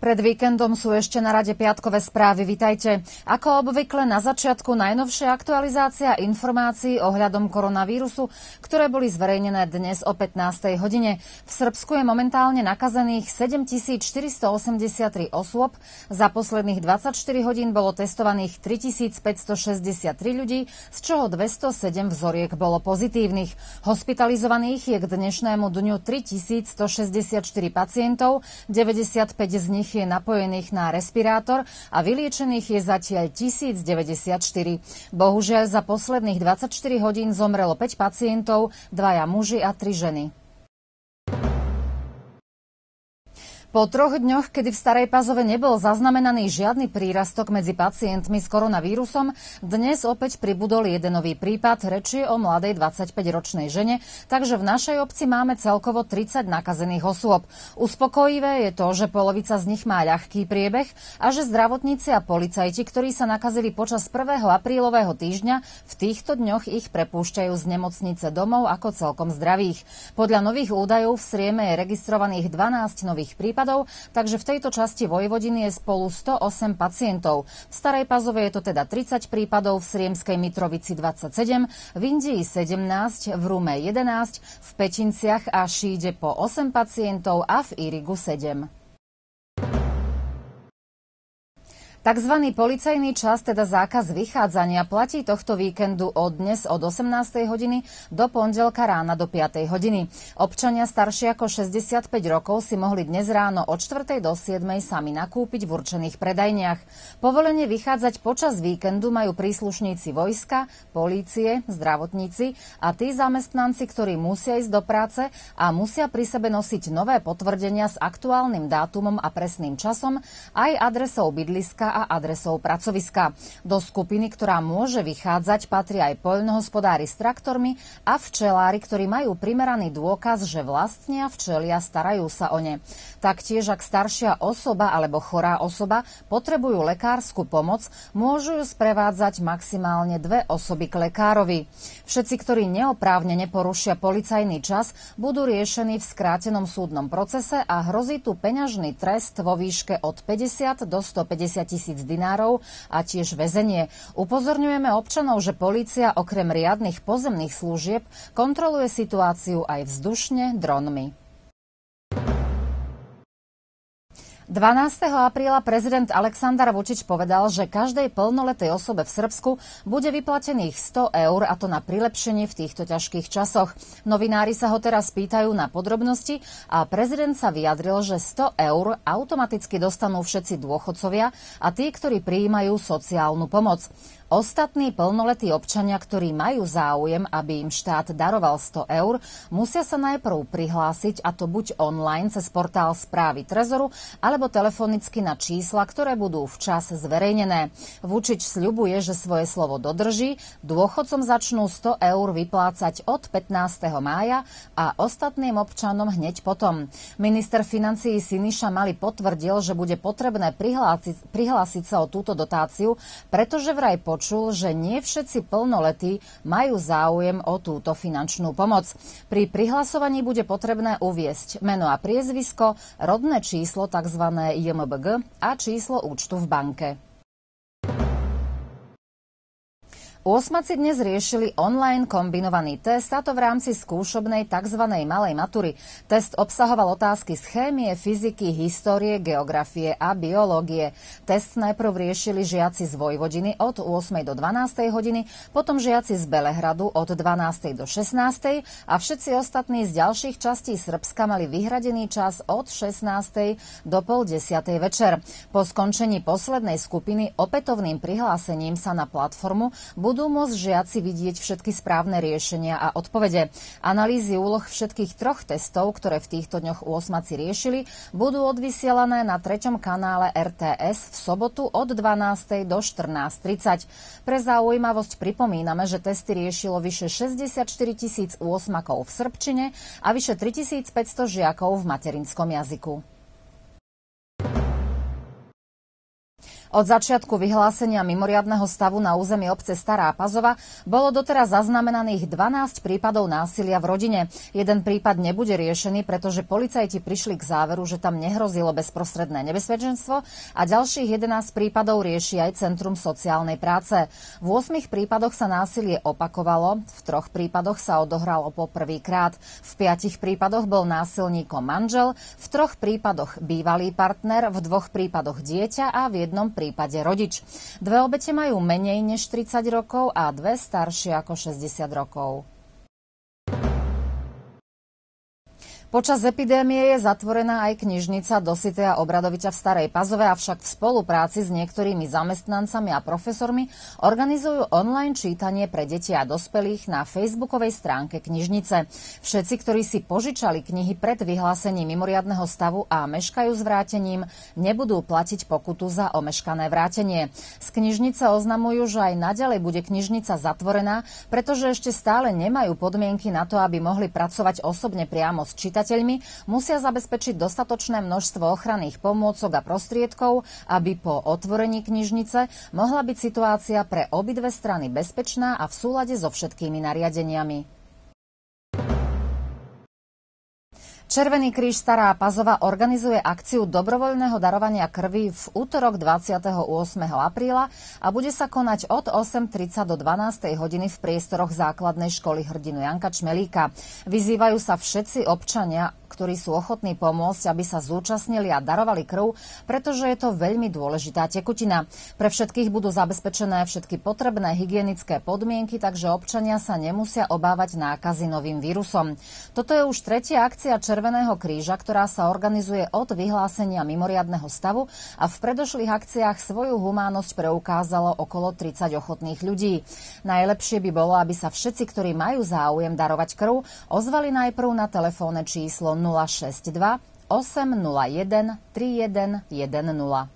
Pred víkendom sú ešte na rade piatkové správy. Vitajte. Ako obvykle na začiatku najnovšia aktualizácia informácií ohľadom koronavírusu, ktoré boli zverejnené dnes o 15. hodine. V Srbsku je momentálne nakazených 7483 osôb. Za posledných 24 hodín bolo testovaných 3563 ľudí, z čoho 207 vzoriek bolo pozitívnych. Hospitalizovaných je k dnešnému dňu 3164 pacientov, 95 z nich je napojených na respirátor a vyliečených je zatiaľ 1094. Bohužiaľ za posledných 24 hodín zomrelo 5 pacientov, 2 muži a 3 ženy. Po 3 dňoch, kedy v Starej Pazove nebol zaznamenaný žiadny prírastok medzi pacientmi s koronavírusom, dnes opäť pribudol jeden nový prípad. Reč je o mladej 25-ročnej žene, takže v našej obci máme celkovo 30 nakazených osôb. Uspokojivé je to, že polovica z nich má ľahký priebeh a že zdravotníci a policajti, ktorí sa nakazili počas 1. aprílového týždňa, v týchto dňoch ich prepúšťajú z nemocnice domov ako celkom zdravých. Podľa nových údajov v Srieme je registrovaných 12 nových prípadov, takže v tejto časti Vojvodiny je spolu 108 pacientov. V Starej Pazove je to teda 30 prípadov, v Sriemskej Mitrovici 27, v Indii 17, v Rume 11, v Pečinciach a Šíde po 8 pacientov a v Irigu 7. Takzvaný policajný čas, teda zákaz vychádzania, platí tohto víkendu od dnes od 18. hodiny do pondelka rána do 5. hodiny. Občania staršie ako 65 rokov si mohli dnes ráno od 4. do 7. sami nakúpiť v určených predajniach. Povolenie vychádzať počas víkendu majú príslušníci vojska, polície, zdravotníci a tí zamestnanci, ktorí musia ísť do práce a musia pri sebe nosiť nové potvrdenia s aktuálnym dátumom a presným časom, aj adresou bydliska a adresou pracoviska. Do skupiny, ktorá môže vychádzať, patria aj poľnohospodári s traktormi a včelári, ktorí majú primeraný dôkaz, že vlastnia včely a starajú sa o ne. Taktiež, ak staršia osoba alebo chorá osoba potrebujú lekárskú pomoc, môžu ju sprevádzať maximálne 2 osoby k lekárovi. Všetci, ktorí neoprávnene porušia policajný čas, budú riešení v skrátenom súdnom procese a hrozí tu peňažný trest vo výške od 50 do 150 000 dinárov a tiež väzenie. Upozorňujeme občanov, že polícia okrem riadnych pozemných služieb kontroluje situáciu aj vzdušne dronmi. 12. apríla prezident Aleksandar Vučić povedal, že každej plnoletej osobe v Srbsku bude vyplatených 100 eur, a to na prilepšenie v týchto ťažkých časoch. Novinári sa ho teraz pýtajú na podrobnosti a prezident sa vyjadril, že 100 eur automaticky dostanú všetci dôchodcovia a tí, ktorí prijímajú sociálnu pomoc. Ostatní plnoletí občania, ktorí majú záujem, aby im štát daroval 100 eur, musia sa najprv prihlásiť, a to buď online cez portál Správy Trezoru, alebo telefonicky na čísla, ktoré budú včas zverejnené. Vučić sľubuje, že svoje slovo dodrží, dôchodcom začnú 100 eur vyplácať od 15. mája a ostatným občanom hneď potom. Minister financií Siniša Mali potvrdil, že bude potrebné prihlásiť sa o túto dotáciu, pretože vraj počul, že nie všetci plnoletí majú záujem o túto finančnú pomoc. Pri prihlasovaní bude potrebné uviesť meno a priezvisko, rodné číslo tzv. JMBG a číslo účtu v banke. Osmaci dnes riešili online kombinovaný test, a to v rámci skúšobnej tzv. Malej matury. Test obsahoval otázky z chémie, fyziky, histórie, geografie a biológie. Test najprv riešili žiaci z Vojvodiny od 8. do 12. hodiny, potom žiaci z Belehradu od 12. do 16. a všetci ostatní z ďalších častí Srbska mali vyhradený čas od 16. do 9:30 večer. Po skončení poslednej skupiny opätovným prihlásením sa na platformu budú môcť žiaci vidieť všetky správne riešenia a odpovede. Analýzy úloh všetkých 3 testov, ktoré v týchto dňoch osmaci riešili, budú odvysielané na 3. kanále RTS v sobotu od 12. do 14:30. Pre zaujímavosť pripomíname, že testy riešilo vyše 64 000 osmakov v srbčine a vyše 3500 žiakov v materinskom jazyku. Od začiatku vyhlásenia mimoriadneho stavu na území obce Stará Pazova bolo doteraz zaznamenaných 12 prípadov násilia v rodine. Jeden prípad nebude riešený, pretože policajti prišli k záveru, že tam nehrozilo bezprostredné nebezpečenstvo a ďalších 11 prípadov rieši aj Centrum sociálnej práce. V 8 prípadoch sa násilie opakovalo, v 3 prípadoch sa odohralo po prvýkrát. V 5 prípadoch bol násilníkom manžel, v 3 prípadoch bývalý partner, v 2 prípadoch dieťa a v 1 prípade rodič. 2 obete majú menej než 30 rokov a 2 staršie ako 60 rokov. Počas epidémie je zatvorená aj knižnica Dositeja Obradoviča v Starej Pazove, avšak v spolupráci s niektorými zamestnancami a profesormi organizujú online čítanie pre deti a dospelých na facebookovej stránke knižnice. Všetci, ktorí si požičali knihy pred vyhlásením mimoriadneho stavu a meškajú s vrátením, nebudú platiť pokutu za omeškané vrátenie. Z knižnice oznamujú, že aj naďalej bude knižnica zatvorená, pretože ešte stále nemajú podmienky na to, aby mohli pracovať osobne priamo s čitateľmi, musia zabezpečiť dostatočné množstvo ochranných pomôcok a prostriedkov, aby po otvorení knižnice mohla byť situácia pre obidve strany bezpečná a v súlade so všetkými nariadeniami. Červený kríž Stará Pazova organizuje akciu dobrovoľného darovania krvi v útorok 28. apríla a bude sa konať od 8:30 do 12. hodiny v priestoroch základnej školy hrdinu Janka Čmelíka. Vyzývajú sa všetci občania, ktorí sú ochotní pomôcť, aby sa zúčastnili a darovali krv, pretože je to veľmi dôležitá tekutina. Pre všetkých budú zabezpečené všetky potrebné hygienické podmienky, takže občania sa nemusia obávať nákazy novým vírusom. Toto je už tretia akcia Červeného kríža, ktorá sa organizuje od vyhlásenia mimoriadneho stavu a v predošlých akciách svoju humánnosť preukázalo okolo 30 ochotných ľudí. Najlepšie by bolo, aby sa všetci, ktorí majú záujem darovať krv, ozvali najprv na telefónne číslo 062 801 3110.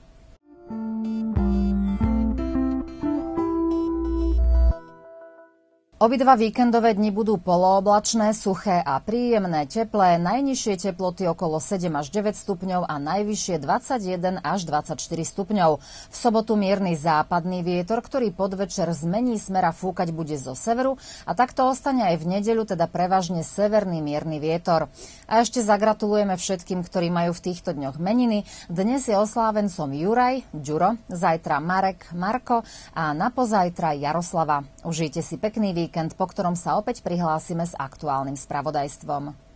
Obidva víkendové dni budú polooblačné, suché a príjemné, teplé, najnižšie teploty okolo 7 až 9 stupňov a najvyššie 21 až 24 stupňov. V sobotu mierny západný vietor, ktorý podvečer zmení smer a fúkať bude zo severu a takto ostane aj v nedeľu, teda prevažne severný mierny vietor. A ešte zagratulujeme všetkým, ktorí majú v týchto dňoch meniny. Dnes je oslávencom Juraj, Ďuro, zajtra Marek, Marko a napozajtra Jaroslava. Užijte si pekný víkend, po ktorom sa opäť prihlásime s aktuálnym spravodajstvom.